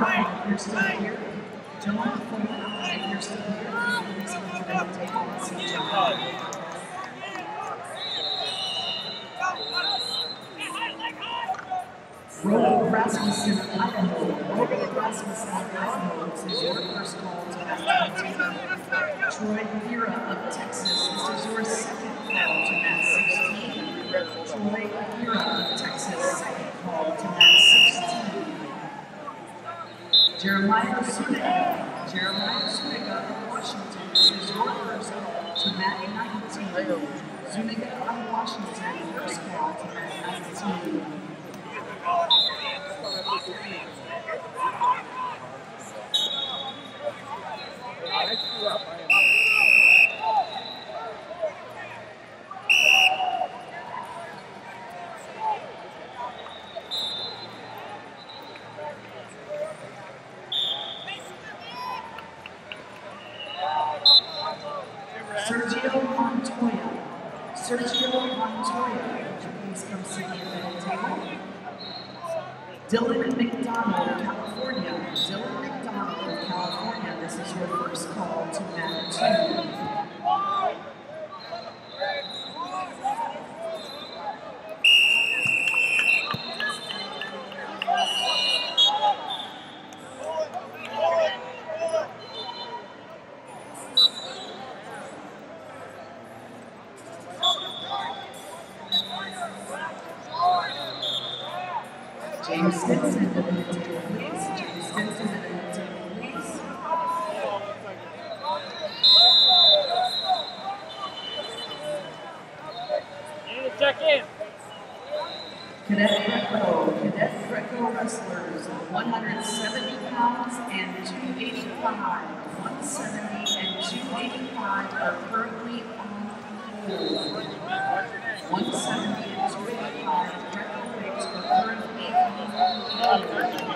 if you're still here. Dylan Fuller, if you're still here, please come to the table and see John. Roland Rasmussen of Idaho. Roland Rasmussen of Idaho. This is your first call to Mat 19. Troy Vera of Texas. This is your second call to Mat 16. Troy Vera of Texas, second call to Mat 16. Jeremiah Zuniga. Jeremiah Zuniga of Washington. This is your first call to Mat 19. Zuniga of Washington, first call to Mat 19. Sergio Montoya. Sergio Montoya, would you please come sit at the table? Dylan McDonald of California. Dylan McDonald of California, this is your first call to Mat 2. James Stinson to the table, please. James Stinson to the table, please. You need to check in. Cadet Greco wrestlers, 170 pounds and 285. 170 and 285 are currently on hold. 170 and 285 Greco weights are currently on hold.